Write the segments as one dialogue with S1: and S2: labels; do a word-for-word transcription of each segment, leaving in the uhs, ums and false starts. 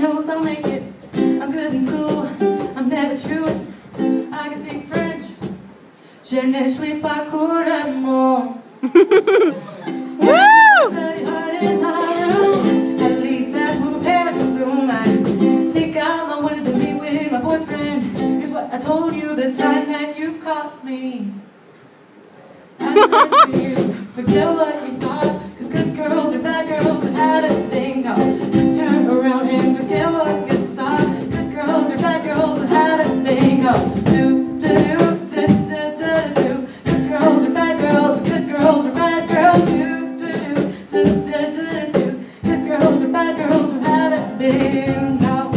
S1: knows I'll make it. I'm good in school, I'm never true. I can speak French. Je ne suis pas couramment. Study hard in my room. At least that's what my parents assume. I sneak out, I wanted to be with my boyfriend. Here's what I told you the time that you caught me. I said to you, forget what you thought, cause good girls or bad girls are had a thing called. Just turn around and forget what you saw. Good girls or bad girls are had a thing called. Do, do, do, do, do, do, do. Good girls or bad girls, good girls or bad girls. Do, do, do, do, do, do, do. Good girls or bad girls are had a thing called.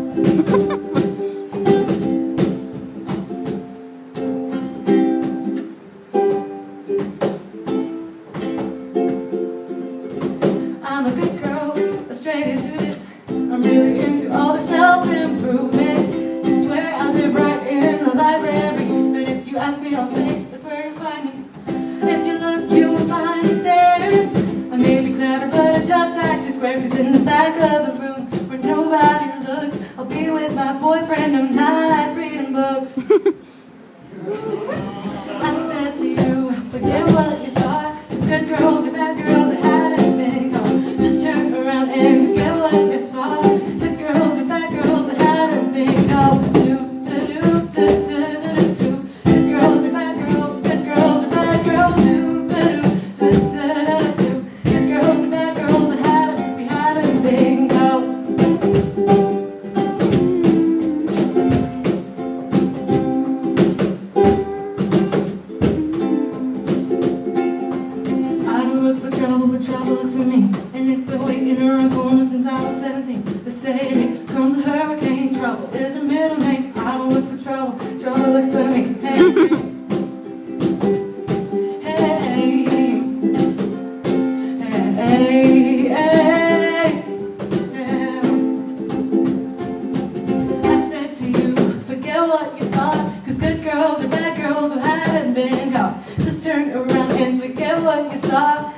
S1: I'm a good girl, a straight student. I'm really into all the self-improvement. I swear I live right in the library. But if you ask me, I'll say that's where you find me. If you look, you will find it there. I may be clever, but I just act too square. Cause in the back of the room, where nobody looks, I'll be with my boyfriend. I'm not reading books. I said to you, forget what you thought. Cause good girls or bad girls, I hadn't been caught. Just turn around and forget what you saw. Good girls or bad girls, I hadn't been caught. Do, do, do, do, do, do, do. Good girls or bad girls, good girls or bad girls. Do, do, do, do, do, do, do. Good girls or bad girls, I hadn't, we hadn't been caught. But trouble looks for me, and it's been waiting around corners since I was seventeen. They say it comes a hurricane. Trouble is a middle name. I don't look for trouble. Trouble looks for me. Hey, hey, hey, hey, yeah. I said to you, forget what you thought, cause good girls or bad girls who hadn't been caught. Just turn around and forget what you saw.